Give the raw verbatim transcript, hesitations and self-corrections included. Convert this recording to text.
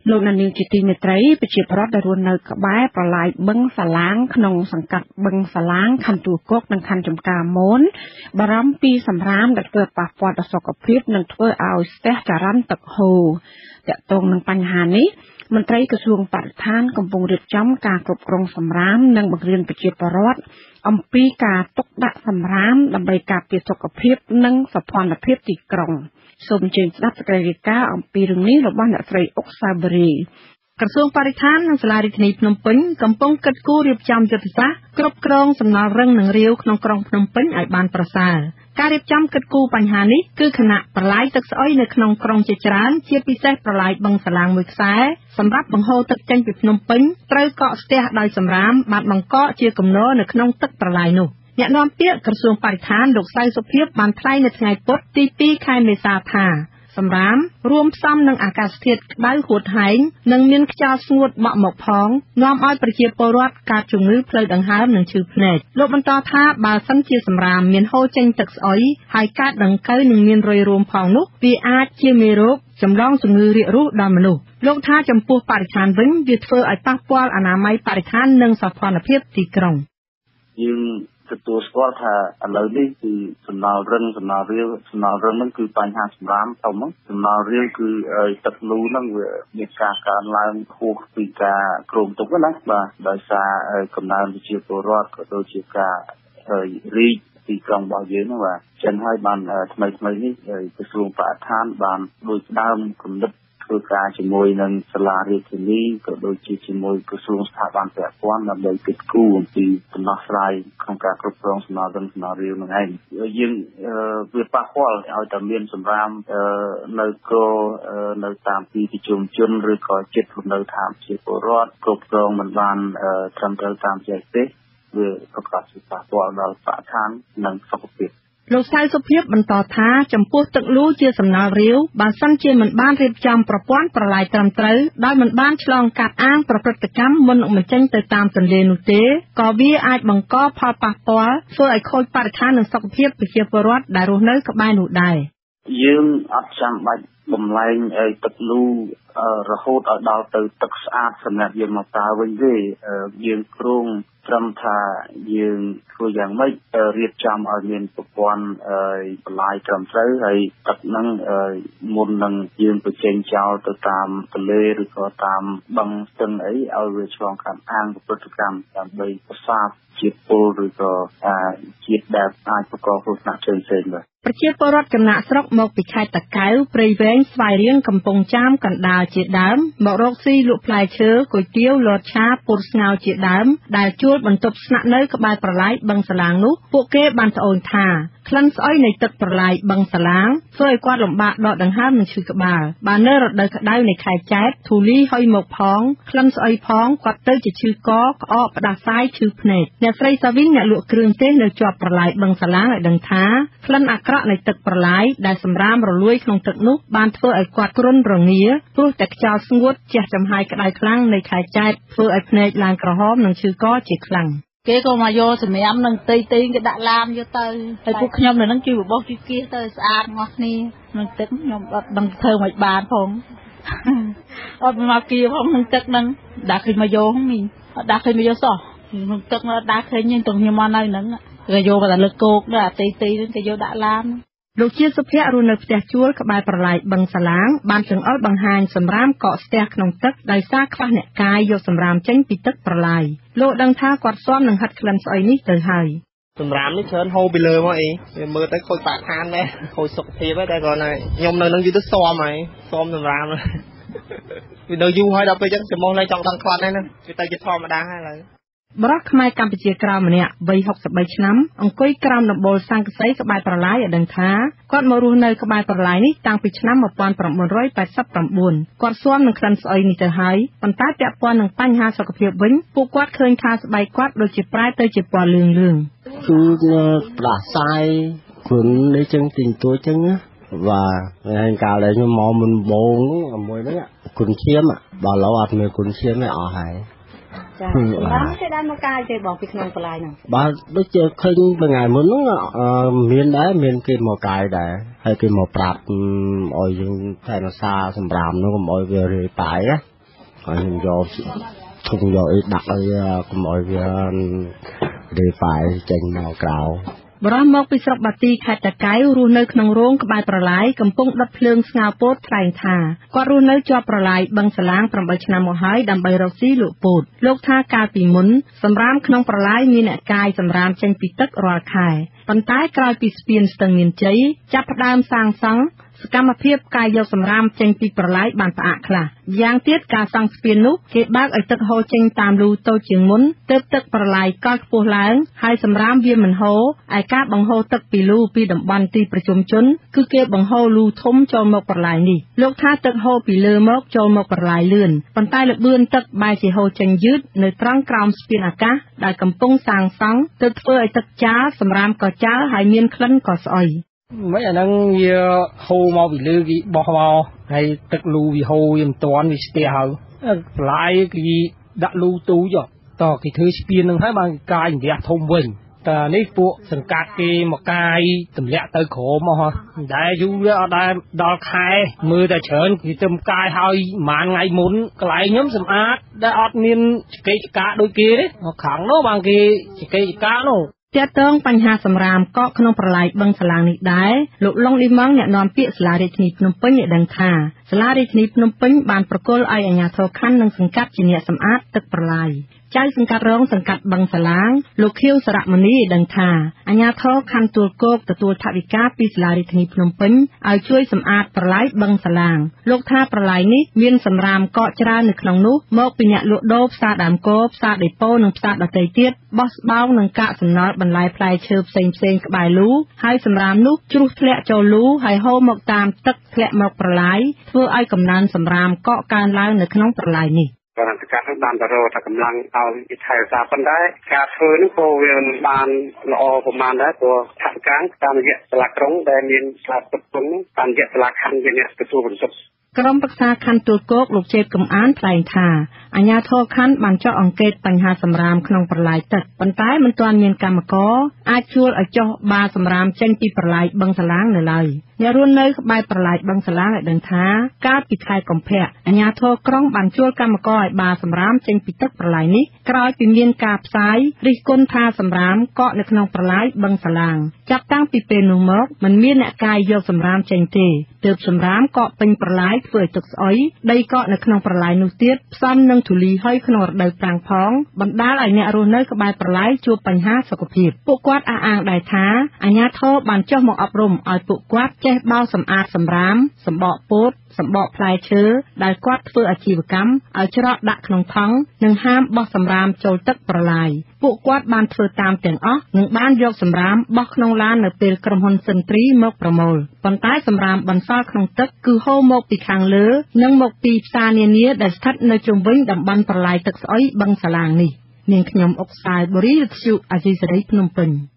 លោកនាងជាទីមេត្រីប្រជាប្រដ្ឋដែលរស់នៅក្បែរប្រឡាយបឹងសាឡាងក្នុងសង្កាត់បឹងសាឡាងខណ្ឌទួលគោកនិងខណ្ឌចំការមនបារម្ភពីសម្រាមដែលធ្វើប៉ះពាល់ដល់សុខភាពនិងធ្វើឲ្យស្ទះចរន្តទឹកហូរទាក់ទងនឹងបញ្ហានេះមន្ត្រីក្រសួងបរិស្ថានកំពុងរៀបចំការគ្រប់គ្រងសម្រាមនិងបង្រៀនប្រជាពលរដ្ឋអំពីការទុកដាក់សម្រាមដើម្បីការពារសុខភាពនិងសោភ័ណភាពទីក្រុងសូមអញ្ជើញស្ដាប់សេចក្តីរាយការណ៍អំពីរឿងនេះរបស់អ្នកស្រីអុកសាបរីក្រសួងបរិស្ថាននិងសាលារដ្ឋាភិបាលភ្នំពេញកំពុងកិត្តគូរៀបចំយុទ្ធសាស្ត្រគ្រប់គ្រងសំណល់រឹងនិងរាវក្នុងក្រុងភ្នំពេញឲ្យបានប្រសើរការរៀបចំកិត្តគូបញ្ហានេះគឺគណៈប្រឡាយទឹកស្អុយនៅក្នុងក្រុងជាច្រើនជាពិសេសប្រឡាយបឹងសាឡាងមួយខ្សែសម្រាប់បង្ហូរទឹកចេញពីភ្នំពេញត្រូវកកស្ទះដោយសម្រាមបានបង្កកជាគំនរនៅក្នុងទឹកប្រឡាយនោះអ្នកនាំពាក្យក្រសួងបរិស្ថានលោកសៅសុភាពបានថ្លែងនៅថ្ងៃពុធទីពីរខែមេសាថាសម្រាមរួមផ្សំនឹងអាកាសធាតុក្តៅហួតហែងនិងមានខ្យល់ស្ងួតបក់មកផងនាំឲ្យប្រជាពលរដ្ឋកើតជំងឺផ្លូវដង្ហើមនិងឈឺភ្នែកលោកបន្តថាបើសិនជាសម្រាមមានហូរចេញទឹកស្អុយហើយកើតដង្កូវនិងមានរុយរួមផងនោះវាអាចជាមេរោគចម្លងជំងឺរាគរូសដល់មនុស្សលោកថាចំពោះបរិស្ថានវិញវាធ្វើឲ្យប៉ះពាល់អនាម័យបរិស្ថាននិងសោភ័ណភាពទីក្រុងយើងទទួលស្គាល់ថាឥឡូវនេះគឺសំណល់រឹងសំណល់រាវសំណល់រឹងហ្នឹងគឺបញ្ហាសម្រាមធំហ្នឹងសំណល់រាវគឺទឹកលូហ្នឹងវាមានការកើនឡើងហួសពីការគ្រោងទុកណាបាទដោយសារកំណើនវិជាពលរដ្ឋក៏ដូចជាការរីកទីក្រុងរបស់យើងហ្នឹងបាទចឹងហើយបានថ្មីថ្មីនេះក្រសួងបរិស្ថានបានដូចដើមគំនិតធ្វើការជាមួយនឹងសាលារដ្ឋាភិបាលក៏ដូចជាជាមួយក្រសួងស្ថាប័នពាក់ព័ន្ធដើម្បីគិតគូរអំពីដំណោះស្រាយក្នុងការគ្រប់គ្រងសំណល់រឹងសំណល់រាវនឹងឯងយើងវាប៉ះពាល់ឲ្យតែមានសម្រាមនៅក្រនៅតាមទីប្រជុំជនឬក៏ចិត្តនៅតាមជាពលរដ្ឋគ្រប់គ្រងមិនបានត្រឹមត្រូវតាមចេះទេវាប្រកាសជាប៉ះពាល់ដល់បរិស្ថាននិងសុខភាពលោកសៅសុភាពបន្តថាចំពោះទឹកលូជាសំណល់រាវបើសិនជាមិនបានរៀបចំប្រព័ន្ធប្រឡាយត្រឹមត្រូវដោយមិនបានឆ្លងកាត់អាងប្រព្រឹត្តកម្មមុននឹងបញ្ចេញទៅតាមទន្លេនោះទេក៏វាអាចបង្កផលប៉ះពាល់ធ្វើឲ្យខូចបរិស្ថាននិងសុខភាពប្រជាពលរដ្ឋដែលរស់នៅក្បែរនោះដែរយើងអត់ចាំបាច់បំលែងឲ្យទឹកលូរហូតឲ្យដល់ទៅទឹកស្អាតសម្រាប់យើងមកប្រើវិញទេយើងគ្រោងត្រឹមថាយើងធ្វើយ៉ាងម៉េចរៀបចំឲ្យមានប្រព័ន្ធបន្លាយត្រឹមត្រូវហើយទឹកហ្នឹងមុននឹងយើងបញ្ចេញចោលទៅតាមទន្លេឬក៏តាមបឹងស្ទឹងអីឲ្យវាឆ្លងកាត់អាងប្រព្រឹត្តកម្មដើម្បីប្រសាទជាតិពុលឬក៏ជាតិដែលអាចបង្កគ្រោះថ្នាក់ផ្សេងៗបាទប្រជាពលរដ្ឋចំណាក់ស្រុកមកពីខេត្តតាកែវព្រៃវែងស្វាយរៀងកំពង់ចាមកណ្ដាលជាដើមមករកស៊ីលក់ផ្លែឈើគុយទាវលតឆាពុតស្ងោរជាដើមដែលជួលបន្ទប់ស្នាក់នៅក្បែរប្រឡាយបឹងសាឡាងនោះពួកគេបានត្អូញថាក្លិនស្អុយនៃទឹកប្រឡាយបឹងសាឡាងធ្វើឲ្យគាត់លំបាកដកដង្ហើមនិងឈឺក្បាលបាននៅរដូវក្តៅនៃខែចែកធូលីហុយមកផងក្លិនស្អុយផងគាត់ទៅជាឈឺកក្អកផ្ដាសាយឈឺភ្នែកអ្នកស្រីសាវីនអ្នកលក់គ្រឿងទេសនៅជាប់ប្រឡាយបឹងសាឡាងឲ្យដឹងថាក្លិនអាក្រក់នៃទឹកប្រឡាយដែលសម្រាមរលួយក្នុងទឹកនោះបានធ្វើឲ្យគាត់គ្រុនរងាព្រោះតែខ្យល់ស្ងួតជះចំហាយក្តៅខ្លាំងនៃខែចែកធ្វើឲ្យភ្នែកឡើងក្រហមនិងឈឺកជាខ្លាំងគេក៏មកយកសម្រាមនឹងទីទីគេដាក់ឡានយកទៅហើយពួកខ្ញុំនៅនឹងជួយបបោសជួយគៀសទៅស្អាតងាស់គ្នានឹងទឹកខ្ញុំអត់ដឹងធ្វើមិនបានផងអត់មកគៀផងនឹងទឹកនឹងដាក់ឃើញមកយកហ្នឹងមីអត់ដាក់ឃើញមកយកសោះនឹងទឹកអត់ដាក់ឃើញទេទាំងខ្ញុំមកនៅហ្នឹងគេយកតែលើគោកដែរអាទីទីហ្នឹងគេយកដាក់ឡានលោកជាសុភ័ក្ររស់នៅផ្ទះជួលក្បែរប្រឡាយបឹងសាឡាងបានចង្អុលបង្ហាញសម្រាមកកស្ទះក្នុងទឹកដោយសារខ្វះអ្នកកាយយកសម្រាមចេញពីទឹកប្រឡាយលោកដឹងថាគាត់ស៊ាំនឹងហិតក្លិនស្អុយនេះទៅហើយសម្រាមនេះច្រើនហូរពីលើមកអីវាមើលទៅខូចបាក់ខានដែរខូចសុខភាពដែរគាត់ណាខ្ញុំនៅនឹងយូរទៅស៊ាំហើយស៊ាំសម្រាមវានៅយូរហើយដល់ពេលចឹងចំោះនៅចង់ដឹងខ្លាត់ហ្នឹងវាទៅជាធម្មតាហើយឥឡូវបរិះខ្មែរកម្ពុជាក្រៅម្នាក់វ័យហុកសិបបីឆ្នាំអង្គុយក្រោមដំបូលសង្កសីក្បែរប្រឡាយឲ្យដឹងថាគាត់មករស់នៅក្បែរប្រឡាយនេះតាំងពីឆ្នាំmột nghìn chín trăm tám mươi chínគាត់ស៊ាំនឹងក្លិនស្អុយនេះទៅហើយប៉ុន្តែពាក់ព័ន្ធនឹងបញ្ហាសុខភាពវិញពួកគាត់ឃើញថាស្បែកគាត់ដូចជាប្រែទៅជាពណ៌លឿងលឿងគឺផ្លាសាយគ្រុននេះចឹងទីងទួចឹងបាទហើយកាលដែលខ្ញុំមកមុនបងមួយហ្នឹងគ្រុនឈាមបើឡូវអត់មានគ្រុនឈាមទេអស់ហើយចាសម្រាប់គេដែរមកកាយទេបងពីក្នុងប្រឡាយហ្នឹងបាទដូចជាឃើញថ្ងៃមុនហ្នឹងមានដែរមានគេមកកាយដែរហើយគេមកប្រាប់ឲ្យយើងថែរក្សាសម្រាប់នោះកុំឲ្យវារាយប៉ាយណាខ្ញុំយកធុងយកអីដាក់ឲ្យកុំឲ្យវារាយប៉ាយចេញមកក្រៅបរិះមកពីស្រុកបាទីខេត្តតាកែវរស់នៅក្នុងរោងក្បែរប្រឡាយកំពុងដុតភ្លើងស្ងោរពោតថ្លែងថាគាត់រស់នៅជាប់ប្រឡាយបឹងសាឡាង 8 ឆ្នាំមកហើយដើម្បីរកស៊ីលក់ពោតលោកថាកាលពីមុនសម្រាមក្នុងប្រឡាយមានអ្នកកាយសម្រាមចេញពីទឹករាល់ខែប៉ុន្តែក្រោយពីស្ពានស្ទឹងមានជ័យចាប់ផ្ដើមសាងសង់សកម្មភាពការយកសម្រាមចេញពីប្រឡាយបានផ្អាកខ្លះយ៉ាងទៀតការសង់ស្ពាននោះគេបើកឲ្យទឹកហូរចេញតាមលូតូចជាងមុនទើបទឹកប្រឡាយកោះខ្ពស់ឡើងហើយសម្រាមវាមិនហូរឯការបង្ហូរទឹកពីលូពីតំបន់ទីប្រជុំជនគឺគេបង្ហូរលូធំចូលមកប្រឡាយនេះលោកថាទឹកហូរពីលើមកចូលមកប្រឡាយលឿនប៉ុន្តែល្បឿនទឹកបែរជាហូរចេញយឺតនៅត្រង់ក្រោមស្ពានអាកាសដែលកំពុងសាងសង់ទើបធ្វើឲ្យទឹកចាលសម្រាមក៏ចាលហើយមានក្លិនក៏ស្អុយ mấy anh đang như hô mau bị lư cái bỏ vào hay tức lưu vì hô yếm toán vì spia hậu lại cái đã lưu tú rồi tỏ cái thứ spia nâng hai bằng cái đẹp thông minh ta lấy phụ sừng cát cái một cái tầm lẹ tới khổ mà ha đại du ở đây đo khai mưa đã chớn thì tầm cái hơi màn ngày muốn cái lại nhóm sầm át đã ọt miên cái cá đôi kia đấy nó khẳng nó bằng cái cái cá nó ទាក់ទងបញ្ហាសម្រាមកកក្នុងប្រឡាយបឹងសាឡាងនេះដែរលោកឡុងឌីម៉ងអ្នកនាំពាក្យសាលារាជធានីភ្នំពេញបានដឹងថាសាលារាជធានីភ្នំពេញបានប្រគល់ឲ្យអាជ្ញាធរខណ្ឌនិងសង្កាត់ជាអ្នកសម្អាតទឹកប្រឡាយចៅសង្កាត់រងសង្កាត់បឹងសាឡាងលោកខៀវសារមនីបានដឹងថាអាជ្ញាធរខណ្ឌទួលគោកទទួលថវិកាពីសាលារាជធានីភ្នំពេញឲ្យជួយសម្អាតប្រឡាយបឹងសាឡាងលោកថាប្រឡាយនេះមានសម្រាមកកច្រើននៅក្នុងនោះមកពីអ្នកលក់ដូរផ្សារដើមគោផ្សារដេប៉ូនិងផ្សារដទៃទៀតបោះស្បោងនិងកាកសំណល់បន្លែផ្លែឈើផ្សេងផ្សេងក្បែរលូហើយសម្រាមនោះជ្រុះធ្លាក់ចូលលូហើយហូរមកតាមទឹកធ្លាក់មកប្រឡាយធ្វើឲ្យកំណើនសម្រាមកកកើនឡើងនៅក្នុងប្រឡាយនេះการจัดการด้านตลอดกำลังเอาอิทธิศาสตร์ปันได้การเฟื่องโคเวียนบานละอประมาณได้ตัวทางการการเหยียดสลักตรงได้มีสลักตรงการเหยียดสลักคันเป็นเนี่ยตัวผลสุด ក្រុមប្រឹក្សាខណ្ឌទួលគោកលោកជេតកំអានថ្លែងថាអាជ្ញាធរខណ្ឌបានចុះអង្កេតបញ្ហាសម្រាមក្នុងប្រឡាយទឹកប៉ុន្តែមិនទាន់មានកម្មករអាចជួលឲ្យចុះបាសម្រាមចេញពីប្រឡាយបឹងសាឡាងនៅឡើយអ្នករស់នៅក្បែរប្រឡាយបឹងសាឡាងឲ្យដឹងថាកាលពីខែកុម្ភៈអាជ្ញាធរក្រុងបានជួលកម្មករឲ្យបាសម្រាមចេញពីទឹកប្រឡាយនេះក្រោយពីមានការផ្សាយរិះគន់ថាសម្រាមកកនៅក្នុងប្រឡាយបឹងសាឡាងចាប់តាំងពីពេលនោះមកមិនមានអ្នកកាយយកសម្រាមចេញទេទើបសម្រាមកកពេញប្រឡាយធ្វើឲ្យទឹកស្អុយដីកកនៅក្នុងប្រឡាយនោះទៀតផ្សំនឹងធូលីហុយក្នុងរដូវប្រាំងផងបណ្ដាលឲ្យអ្នករស់នៅក្បែរប្រឡាយជួបបញ្ហាសុខភាពពួកគាត់អះអាងដែរថាអាជ្ញាធរបានចុះមកអប់រំឲ្យពួកគាត់ចេះបោសសម្អាតសម្រាមសម្បកពោតសម្បកផ្លែឈើដែលគាត់ធ្វើអាជីវកម្មឲ្យច្រកដាក់ក្នុងថង់និងហាមបោះសម្រាមចូលទឹកប្រឡាយពួកគាត់បានធ្វើតាមទាំងអស់និងបានយកសម្រាមបោះក្នុងឡាននៅពេលក្រុមហ៊ុនសិនទ្រីមកប្រមូលប៉ុន្តែសម្រាមបន្សល់ក្នុងទឹកគឺហូរមកពីខាងលើនិងមកពីផ្សារនានាដែលស្ថិតនៅជុំវិញតំបន់ប្រឡាយទឹកស្អុយបឹងសាឡាងនេះនាងខ្ញុំអុកសាយបូរីវិទ្យុអាស៊ីសេរីភ្នំពេញ